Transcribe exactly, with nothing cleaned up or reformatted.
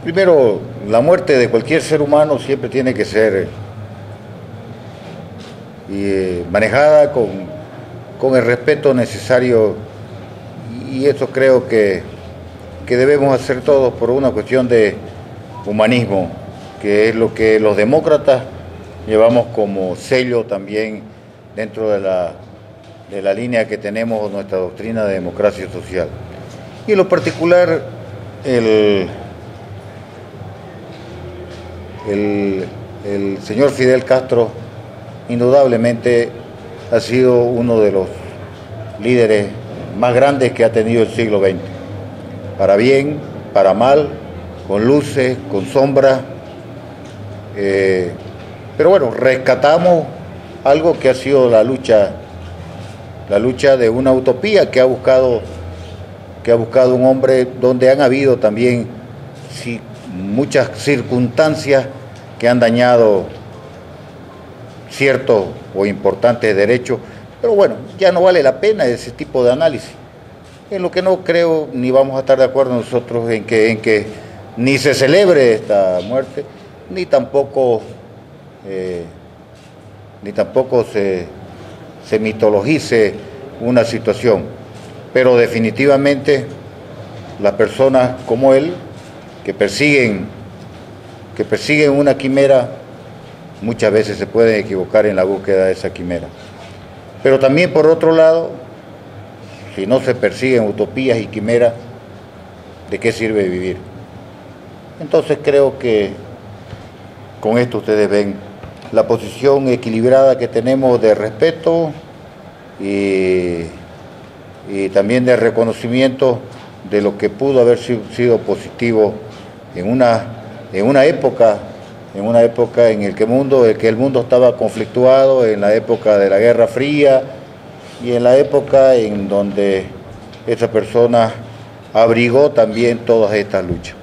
Primero, la muerte de cualquier ser humano siempre tiene que ser eh, manejada con, con el respeto necesario, y eso creo que, que debemos hacer todos por una cuestión de humanismo, que es lo que los demócratas llevamos como sello también dentro de la, de la línea que tenemos, nuestra doctrina de democracia social. Y en lo particular, el, el, el señor Fidel Castro indudablemente ha sido uno de los líderes más grandes que ha tenido el siglo veinte, para bien, para mal, con luces, con sombras, eh, pero bueno, rescatamos algo que ha sido la lucha, la lucha de una utopía que ha buscado, que ha buscado un hombre donde han habido también sí, muchas circunstancias que han dañado ciertos o importantes derechos, pero bueno, ya no vale la pena ese tipo de análisis. En lo que no creo ni vamos a estar de acuerdo nosotros en que, en que ni se celebre esta muerte, ni tampoco, eh, ni tampoco se, se mitologice una situación. Pero definitivamente las personas como él, que persiguen, que persiguen una quimera, muchas veces se pueden equivocar en la búsqueda de esa quimera. Pero también por otro lado, si no se persiguen utopías y quimeras, ¿de qué sirve vivir? Entonces creo que con esto ustedes ven la posición equilibrada que tenemos de respeto y, y también de reconocimiento de lo que pudo haber sido positivo en una, en una época, en una época en el que, mundo, el que el mundo estaba conflictuado, en la época de la Guerra Fría y en la época en donde esa persona abrigó también todas estas luchas.